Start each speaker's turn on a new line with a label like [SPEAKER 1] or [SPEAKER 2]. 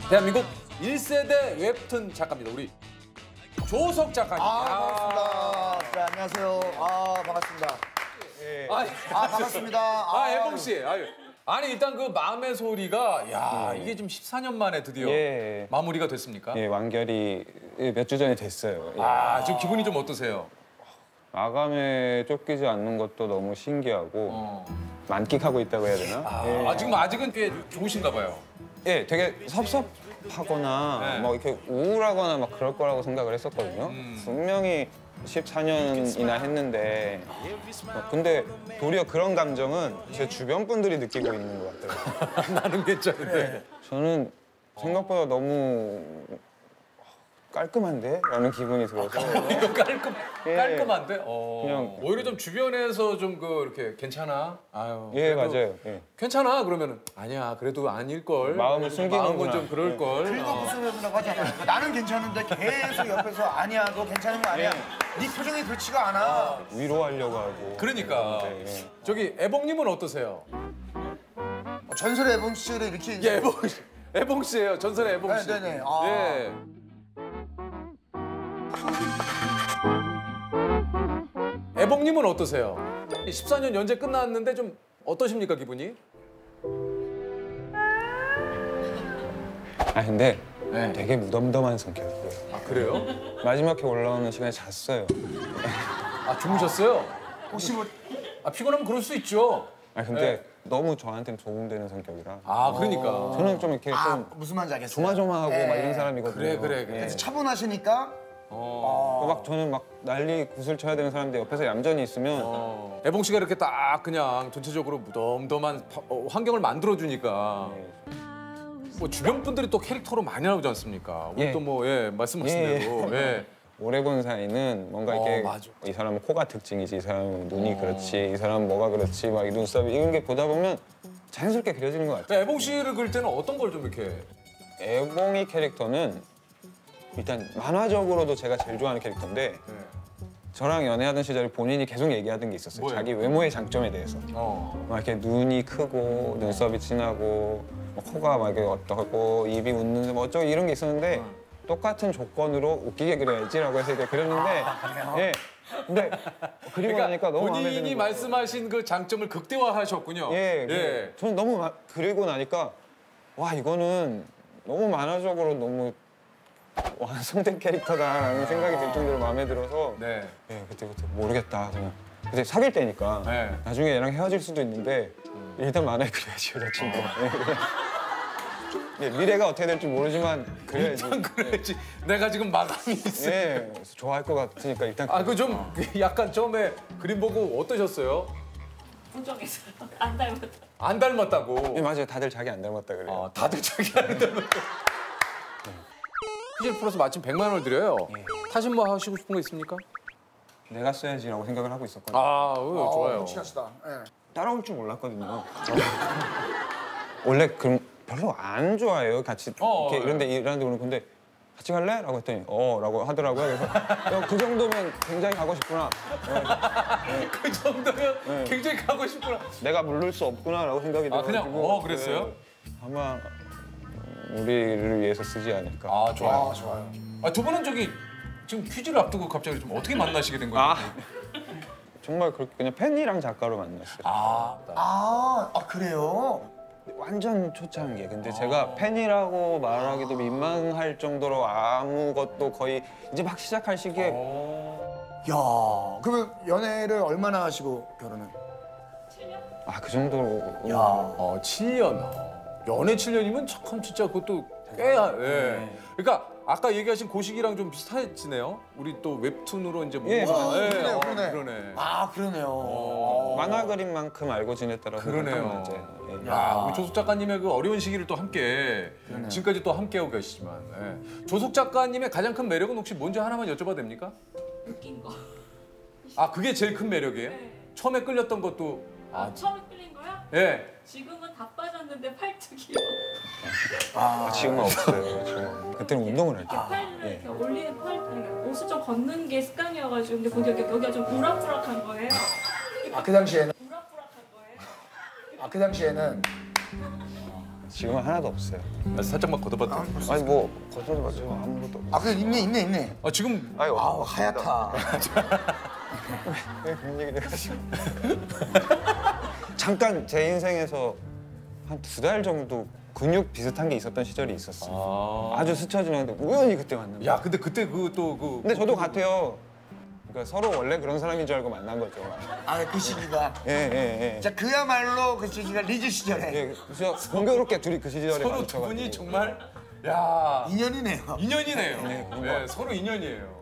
[SPEAKER 1] 대한민국 1세대 웹툰 작가입니다. 우리 조석 작가님.
[SPEAKER 2] 반갑습니다. 네, 안녕하세요. 반갑습니다.
[SPEAKER 3] 예.
[SPEAKER 2] 반갑습니다.
[SPEAKER 1] 애봉 씨. 아니 일단 그 마음의 소리가 야 이게 지금 14년 만에 드디어
[SPEAKER 3] 예.
[SPEAKER 1] 마무리가 됐습니까?
[SPEAKER 3] 예, 완결이 몇 주 전에 됐어요. 예.
[SPEAKER 1] 지금 기분이 좀 어떠세요?
[SPEAKER 3] 마감에 쫓기지 않는 것도 너무 신기하고 만끽하고 있다고 해야 되나?
[SPEAKER 1] 지금 아직은 꽤 좋으신가 봐요.
[SPEAKER 3] 예, 되게 섭섭하거나
[SPEAKER 1] 네.
[SPEAKER 3] 막 이렇게 우울하거나 막 그럴 거라고 생각을 했었거든요. 분명히 14년이나 했는데 근데 도리어 그런 감정은 제 주변 분들이 느끼고 있는 것 같아요.
[SPEAKER 1] 나는 괜찮은데.
[SPEAKER 3] 저는 생각보다 너무 깔끔한데? 라는 기분이 들어서
[SPEAKER 1] 이거 깔끔한데?
[SPEAKER 3] 그냥
[SPEAKER 1] 오히려 좀 주변에서 좀 이렇게 괜찮아? 아유.
[SPEAKER 3] 예,
[SPEAKER 1] 그래도
[SPEAKER 3] 맞아요. 예.
[SPEAKER 1] 괜찮아 그러면은 아니야 그래도 아닐걸.
[SPEAKER 3] 마음을 숨기는구나.
[SPEAKER 1] 마음은 좀 그럴걸.
[SPEAKER 2] 긁어부스러기라고 하잖아요. 나는 괜찮은데 계속 옆에서 아니야, 너 괜찮은 거 아니야. 네 표정이 그렇지가 않아.
[SPEAKER 3] 위로하려고 하고
[SPEAKER 1] 그러니까.
[SPEAKER 3] 그러는데, 예.
[SPEAKER 1] 저기 애봉님은 어떠세요?
[SPEAKER 2] 전설의 애봉 씨를 이렇게
[SPEAKER 1] 예, 애봉 씨예요. 전설의 애봉 씨.
[SPEAKER 2] 네네.
[SPEAKER 1] 예. 애봉님은 어떠세요? 14년 연재 끝났는데 좀 어떠십니까 기분이?
[SPEAKER 3] 근데
[SPEAKER 1] 네.
[SPEAKER 3] 되게 무덤덤한 성격이에요.
[SPEAKER 1] 그래요?
[SPEAKER 3] 마지막에 올라오는 시간에 잤어요.
[SPEAKER 1] 주무셨어요?
[SPEAKER 2] 혹시 뭐
[SPEAKER 1] 피곤하면 그럴 수 있죠.
[SPEAKER 3] 근데
[SPEAKER 1] 네.
[SPEAKER 3] 너무 저한테는 적응되는 성격이라
[SPEAKER 1] 그러니까.
[SPEAKER 3] 저는 좀 이렇게 좀
[SPEAKER 2] 무슨 말인지 알겠어요.
[SPEAKER 3] 조마조마하고 막 이런 사람이거든요.
[SPEAKER 1] 그래.
[SPEAKER 2] 그래서 차분하시니까
[SPEAKER 3] 막 저는 막 난리 굿을 쳐야 되는 사람인데 옆에서 얌전히 있으면
[SPEAKER 1] 애봉 씨가 이렇게 딱 그냥 전체적으로 무덤덤한 환경을 만들어주니까 뭐 주변 분들이 또 캐릭터로 많이 나오지 않습니까? 우리
[SPEAKER 3] 예.
[SPEAKER 1] 또 뭐 말씀하신
[SPEAKER 3] 예.
[SPEAKER 1] 대로
[SPEAKER 3] 오래 본 사이는 뭔가 이렇게
[SPEAKER 1] 맞아.
[SPEAKER 3] 이 사람은 코가 특징이지, 이 사람은 눈이 그렇지, 이 사람은 뭐가 그렇지, 막 이 눈썹이 이런 게 보다 보면 자연스럽게 그려지는 것 같아요.
[SPEAKER 1] 애봉 씨를 그릴 때는 어떤 걸 좀 이렇게
[SPEAKER 3] 애봉이 캐릭터는 일단 만화적으로도 제가 제일 좋아하는 캐릭터인데 저랑 연애하던 시절에 본인이 계속 얘기하던 게 있었어요.
[SPEAKER 1] 뭐예요?
[SPEAKER 3] 자기 외모의 장점에 대해서. 막 이렇게 눈이 크고 눈썹이 진하고 뭐 코가 막 이렇게 어떻고 입이 웃는 뭐 어쩌고 이런 게 있었는데 똑같은 조건으로 웃기게 그려야지라고 해서 이렇게 그렸는데 예. 근데 그리고 나니까 너무 마음에 드는
[SPEAKER 1] 본인이
[SPEAKER 3] 거예요.
[SPEAKER 1] 말씀하신 그 장점을 극대화하셨군요.
[SPEAKER 3] 예. 저는 너무 그리고 나니까 와 이거는 너무 만화적으로 너무 완성된 캐릭터다라는 생각이 들 정도로 마음에 들어서
[SPEAKER 1] 네.
[SPEAKER 3] 예, 그때부터 모르겠다 그냥 그때 사귈 때니까
[SPEAKER 1] 네.
[SPEAKER 3] 나중에 얘랑 헤어질 수도 있는데 일단 만화에 그려야지 여자친구 예, 미래가 어떻게 될지 모르지만 그래야지
[SPEAKER 1] 그래야지. 내가 지금 마감이 있어.
[SPEAKER 3] 예, 그래서 좋아할 것 같으니까 일단
[SPEAKER 1] 그 좀 약간 처음에 그림 보고 어떠셨어요?
[SPEAKER 4] 부정했어요. 안 닮았다.
[SPEAKER 1] 안 닮았다고.
[SPEAKER 3] 예, 맞아요 다들 자기 안 닮았다 그래요
[SPEAKER 1] 다들 자기 안 닮았다고. 퀴즈 풀어서 마침 100만 원을 드려요. 타신 뭐 하시고 싶은 거 있습니까?
[SPEAKER 3] 내가 써야지라고 생각을 하고 있었거든요
[SPEAKER 1] 좋아요.
[SPEAKER 2] 친하시다. 예.
[SPEAKER 3] 따라올 줄 몰랐거든요 원래 그럼 별로 안 좋아해요 같이 이렇게 이런데 그러는 근데 같이 갈래? 라고 했더니 라고 하더라고요 그래서 그 정도면 굉장히 가고 싶구나
[SPEAKER 1] 그 정도면 굉장히 가고 싶구나.
[SPEAKER 3] 내가 물를 수 없구나 라고 생각이 들어가지고
[SPEAKER 1] 그냥 그랬어요?
[SPEAKER 3] 네, 아마 우리를 위해서 쓰지 않을까
[SPEAKER 1] 좋아요.
[SPEAKER 2] 좋아요.
[SPEAKER 1] 두 분은 지금 퀴즈를 앞두고 갑자기 좀 어떻게 만나시게 된 거예요?
[SPEAKER 3] 정말 그렇게 그냥 팬이랑 작가로 만났어요
[SPEAKER 2] 그래요?
[SPEAKER 3] 완전 초창기 근데 제가 팬이라고 말하기도 민망할 정도로 아무것도 거의 이제 막 시작할 시기에
[SPEAKER 2] 야, 그러면 연애를 얼마나 하시고 결혼을?
[SPEAKER 4] 7년?
[SPEAKER 3] 그 정도로
[SPEAKER 1] 7년. 연애 7년이면 참 진짜 그것도 꽤 그러니까 아까 얘기하신 고식이랑 좀 비슷해지네요. 우리 또 웹툰으로 이제
[SPEAKER 3] 예,
[SPEAKER 2] 그러네요.
[SPEAKER 1] 그러네.
[SPEAKER 2] 그러네요.
[SPEAKER 3] 만화 그림만큼 알고 지냈다라고
[SPEAKER 1] 그러네요.
[SPEAKER 3] 생각하면 이제
[SPEAKER 1] 우리 조숙 작가님의 그 어려운 시기를 또 함께 지금까지 또 함께하고 계시지만 조숙 작가님의 가장 큰 매력은 혹시 뭔지 하나만 여쭤봐도 됩니까?
[SPEAKER 4] 웃긴 거.
[SPEAKER 1] 그게 제일 큰 매력이에요?
[SPEAKER 4] 네.
[SPEAKER 1] 처음에 끌렸던 것도
[SPEAKER 4] 처음에 끌린 거야?
[SPEAKER 1] 예.
[SPEAKER 4] 지금은 다 빠졌는데 팔뚝이요.
[SPEAKER 3] 지금은 없어요. 지금. 그때는 운동을 할 때.
[SPEAKER 4] 팔을 이렇게 올리는 옷을 좀 걷는 게 습관이어가지고 근데 보니까 여기가 좀 우락부락한 거예요.
[SPEAKER 2] 그 당시에는
[SPEAKER 4] 우락부락한 거예요.
[SPEAKER 2] 그 당시에는
[SPEAKER 3] 지금은 하나도 없어요.
[SPEAKER 1] 살짝만 걷어봤다.
[SPEAKER 3] 아니 뭐 거쳐가지고 아무것도 없어요.
[SPEAKER 2] 아 그래 있네.
[SPEAKER 1] 아 지금
[SPEAKER 3] 아유
[SPEAKER 2] 아우 하얗다.
[SPEAKER 3] 왜 그런 얘기를 해가지고 잠깐 제 인생에서 한 2달 정도 근육 비슷한 게 있었던 시절이 있었어요. 아주 스쳐 지나는데 우연히 그때 만난 거예요.
[SPEAKER 1] 야 근데 그때 그
[SPEAKER 3] 근데 저도 같아요. 그러니까 서로 원래 그런 사람인 줄 알고 만난 거죠.
[SPEAKER 2] 아 그 시기가.
[SPEAKER 3] 예.
[SPEAKER 2] 자 그야말로 그 시기가 리즈 시절에
[SPEAKER 3] 예, 그래서 공교롭게 둘이 그 시절에
[SPEAKER 1] 서로 두
[SPEAKER 3] 마주쳐가지고.
[SPEAKER 1] 분이 정말 야
[SPEAKER 2] 인연이네요.
[SPEAKER 1] 인연이네요.
[SPEAKER 3] 네, 그런 것
[SPEAKER 1] 네,
[SPEAKER 3] 같아요.
[SPEAKER 1] 서로 인연이에요.